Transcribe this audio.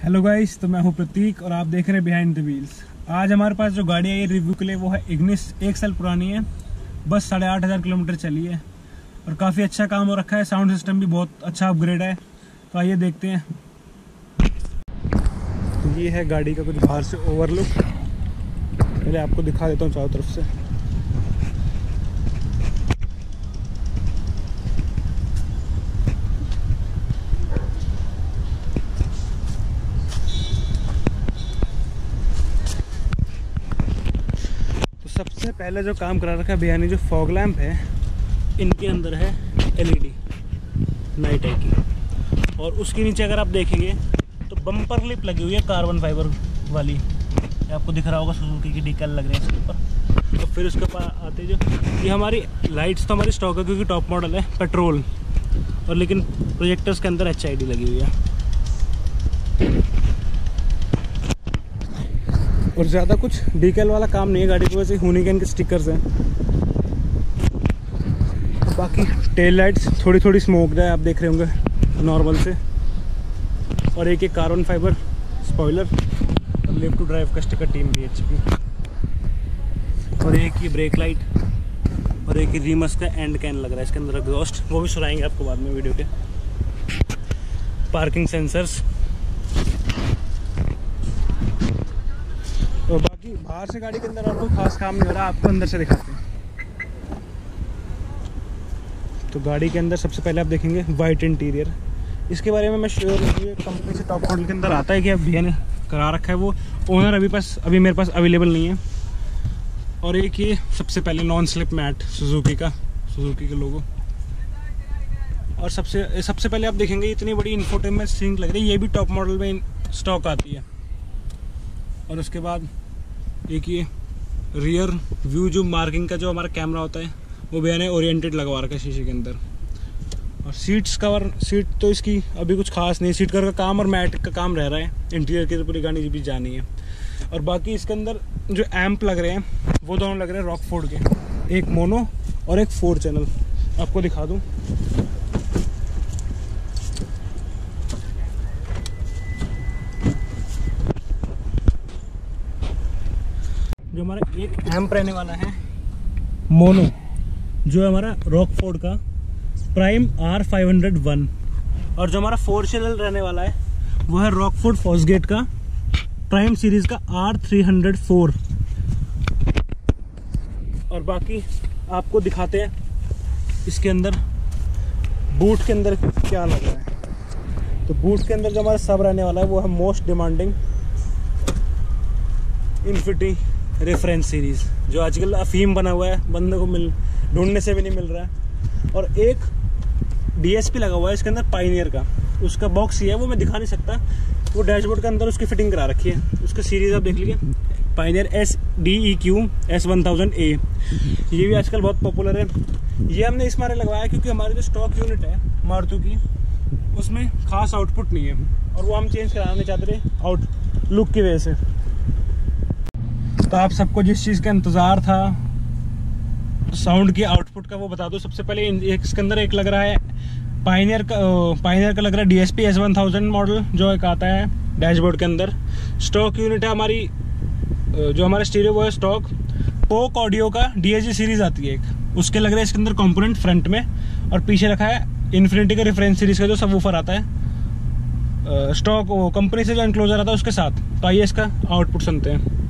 Hello guys, तो मैं हूं प्रतीक और आप देख रहे हैं बिहाइंड द व्हील्स। आज हमारे पास जो गाड़ी आई है रिव्यू के लिए वो है इग्निस। 1 साल पुरानी है, बस 8,500 किलोमीटर चली है और काफ़ी अच्छा काम हो रखा है। साउंड सिस्टम भी बहुत अच्छा अपग्रेड है, तो आइए देखते हैं। ये है गाड़ी का कुछ बाहर से ओवरलुक। पहले आपको दिखा देता हूँ चारों तरफ से। सबसे पहले जो काम करा रखा है भैया ने, जो फॉग लैंप है इनके अंदर है LED नाइट आई की, और उसके नीचे अगर आप देखेंगे तो बम्पर लिप लगी हुई है कार्बन फाइबर वाली। ये आपको दिख रहा होगा, सुजुकी की डीकल लग रही है इसके ऊपर। तो फिर उसके पास आते जो ये हमारी लाइट्स तो हमारी स्टॉक है क्योंकि टॉप मॉडल है पेट्रोल, और लेकिन प्रोजेक्टर्स के अंदर HID लगी हुई है। और ज़्यादा कुछ डीकल वाला काम नहीं है गाड़ी की, वैसे हूनिकन के स्टिकर्स हैं। बाकी टेल लाइट्स थोड़ी थोड़ी स्मोक्ड है, आप देख रहे होंगे नॉर्मल से। और एक कार्बन फाइबर स्पॉइलर और लिफ्ट टू ड्राइव का स्टिकर टीम HP। और एक ही ब्रेक लाइट और एक ही रीमस का एंड कैन लग रहा है इसके अंदर एग्जॉस्ट, वो भी सुनाएंगे आपको बाद में वीडियो के। पार्किंग सेंसर्स और बाकी बाहर से गाड़ी के अंदर और कोई खास काम नहीं हो रहा, आपको अंदर से दिखाते हैं। तो गाड़ी के अंदर सबसे पहले आप देखेंगे वाइट इंटीरियर। इसके बारे में मैं श्योर हूँ, ये कंपनी से टॉप मॉडल के अंदर आता है कि अब भैया ने करा रखा है। वो ओनर अभी मेरे पास अवेलेबल नहीं है। और एक ये सबसे पहले नॉन स्लिप मैट सुजुकी का लोगो। और सबसे पहले आप देखेंगे इतनी बड़ी इंफोटेनमेंट सिंक लग रही है, ये भी टॉप मॉडल में स्टॉक आती है। और उसके बाद एक ये रियर व्यू जो मार्किंग का जो हमारा कैमरा होता है वो भैया ने ओरिएंटेड लगवा रखा है शीशे के अंदर। और सीट तो इसकी अभी कुछ खास नहीं, सीट कवर का काम और मैट का काम रह रहा है। इंटीरियर की तो पूरी गाड़ी भी जानी है। और बाकी इसके अंदर जो एम्प लग रहे हैं वो दोनों लग रहे हैं रॉकफोर्ड के, एक मोनो और एक 4 चैनल। आपको दिखा दूँ, जो हमारा एक एम्प रहने वाला है मोनो, जो है हमारा रॉकफोर्ड का प्राइम R501। और जो हमारा 4 चैनल रहने वाला है वो है रॉकफोर्ड फॉस्गेट का प्राइम सीरीज का R304। और बाकी आपको दिखाते हैं इसके अंदर बूट के अंदर क्या लग रहा है। तो बूट के अंदर जो हमारा सब रहने वाला है वो है most demanding infinity reference series, जो आजकल अफीम बना हुआ है, बंदे को ढूंढने से भी नहीं मिल रहा है। और एक DSP लगा हुआ है इसके अंदर पायनियर का, उसका बॉक्स ही है, वो मैं दिखा नहीं सकता। वो डैशबोर्ड के अंदर उसकी फिटिंग करा रखी है। उसका सीरीज आप देख लीजिए, पायनियर SDEQ S1000A। ये भी आजकल बहुत पॉपुलर है। ये हमने इस मारे लगवाया क्योंकि हमारी जो स्टॉक यूनिट है मारुति की, उसमें खास आउटपुट नहीं है और वो हम चेंज कराना चाहते थे आउटलुक की वजह से। तो आप सबको जिस चीज़ का इंतज़ार था साउंड की आउटपुट का, वो बता दो। सबसे पहले इसके अंदर एक लग रहा है पायनियर का लग रहा है DSP S1000 मॉडल, जो एक आता है डैशबोर्ड के अंदर। स्टॉक यूनिट है हमारी, जो हमारा स्टीरियो वो है स्टॉक। पोक ऑडियो का DSG सीरीज आती है एक, उसके लग रहा है इसके अंदर कंपोनेंट फ्रंट में। और पीछे रखा है इन्फिनिटी का रेफरेंस सीरीज का जो सब वूफर आता है स्टॉक कंपनी से, जो एनक्लोजर आता है उसके साथ। तो आइए इसका आउटपुट सुनते हैं।